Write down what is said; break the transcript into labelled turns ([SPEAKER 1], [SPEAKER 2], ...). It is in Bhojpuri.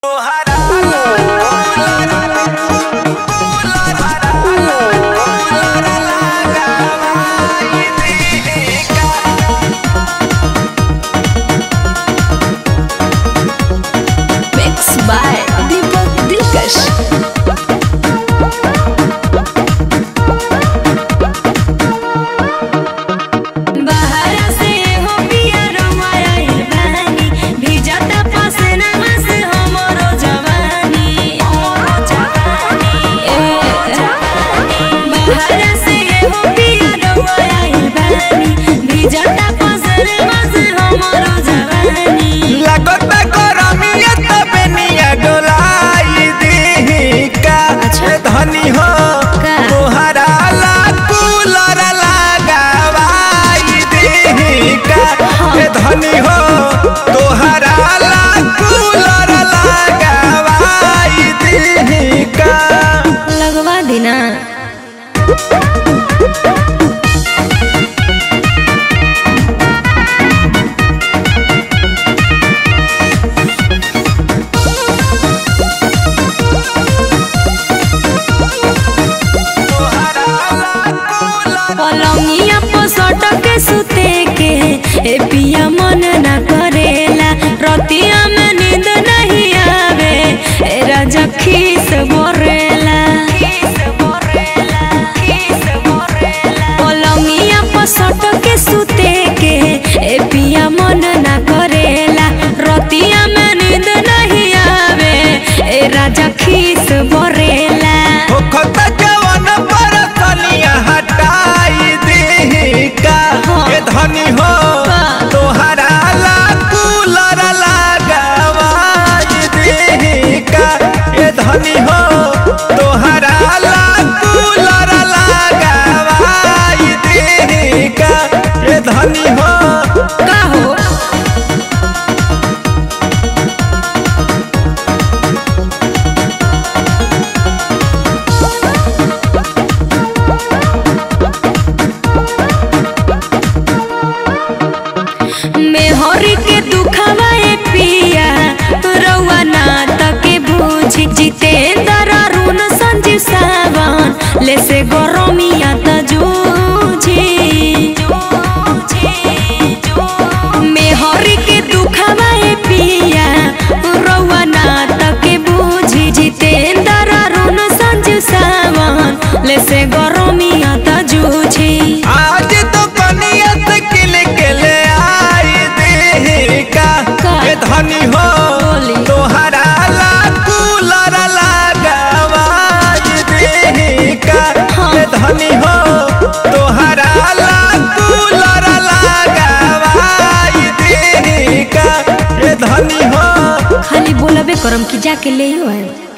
[SPEAKER 1] Mixed by Deepak Dilkash.
[SPEAKER 2] धनी हो तोहरा ला कूलर लगावाई दी का धनी हो तोहरा ला कूलर लगावाई दी का
[SPEAKER 1] लगवा देना।
[SPEAKER 3] पलंगिया पसट के सुते के ए पिया मन ना करेला, रतिया में नींद नहीं आवे ए राजा खीस बोरेला। पलंगिया पसट के सुते के ए पिया मन ना करेला, रतिया में नींद नहीं आवे ए राजा खीस बोरेला।
[SPEAKER 2] धनी हो तोहरा ला कूलर लगावाई दी का धनी हो तोहरा ला कूलर लगावाई दी का धनी हो
[SPEAKER 3] का हो मेहरी के दुखवा पिया रउआ ना तके बूझी, जितेंद्र अरुण संजीव सावन ले से गरमिया त जूझी। मेहरी के दुखवा पिया रउआ ना तके बूझी, जितेंद्र अरुण संजीव सावन ले से गरमिया त जूझी।
[SPEAKER 2] आज तो कनियत किल के ले धनी हो तोहरा ला कूलर लगावाई दी का धनी हो तोहरा ला कूलर लगावाई दी का धनी हो
[SPEAKER 3] खाली बोलबे करम कि जाके ले आए।